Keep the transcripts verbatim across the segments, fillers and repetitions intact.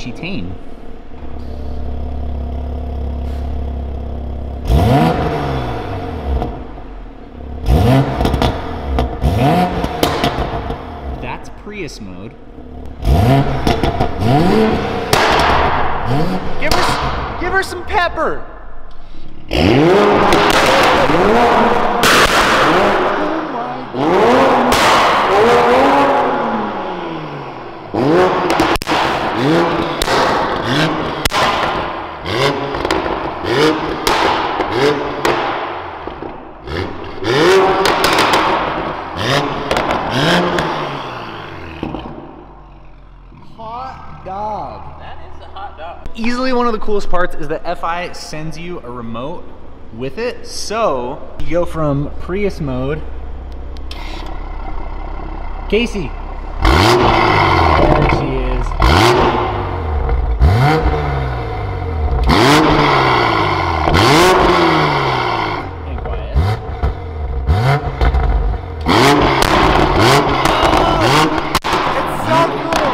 Cheatane. That's Prius mode. Give her, give her some pepper. Hot dog. That is a hot dog. Easily one of the coolest parts is that Fi sends you a remote with it. So you go from Prius mode. Casey. There she is. And quiet. It's so cool.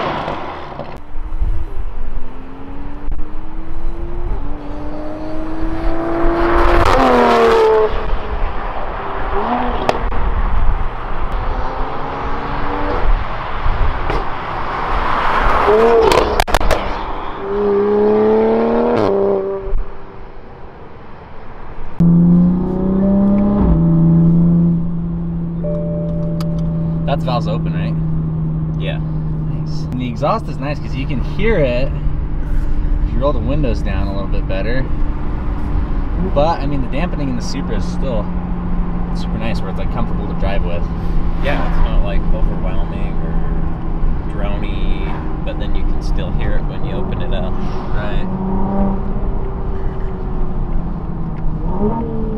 That's valves open, right? Yeah. Nice. And the exhaust is nice because you can hear it if you roll the windows down a little bit better. But I mean, the dampening in the Supra is still super nice, where it's like comfortable to drive with. Yeah, it's not like overwhelming or drony, but then you can still hear it when you open it up. Right.